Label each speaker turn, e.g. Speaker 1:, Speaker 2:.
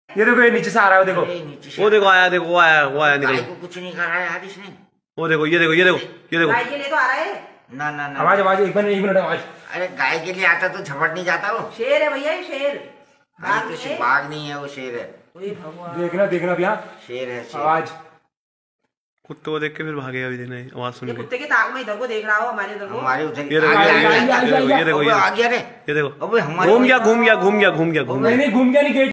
Speaker 1: ये देखो ये नीचे से आ रहा है, देखो
Speaker 2: वो देखो आया, देखो वो आया निकल।
Speaker 3: कुछ नहीं खा रहा है यार इसने।
Speaker 2: वो देखो ये देखो
Speaker 4: गाय के लिए तो आ रहा है।
Speaker 3: ना
Speaker 1: आवाज एक मिनट आवाज।
Speaker 3: अरे गाय के लिए आता तो झपट नहीं जाता वो।
Speaker 4: शेर है भैया, ये शेर।
Speaker 3: बाघ नहीं है वो, शेर है।
Speaker 1: देखना भैया,
Speaker 3: शेर है।
Speaker 1: आवाज
Speaker 2: कुत्ते को देख के फिर भागेगा भी, देना आवाज सुन के।
Speaker 4: कुत्ते के ताक में इधर को देख रहा हो, हमारे इधर को।
Speaker 3: हमारे उधर
Speaker 2: ये देखो
Speaker 3: आ गया रे।
Speaker 2: ये देखो
Speaker 3: अब हमारे
Speaker 2: घूम गया।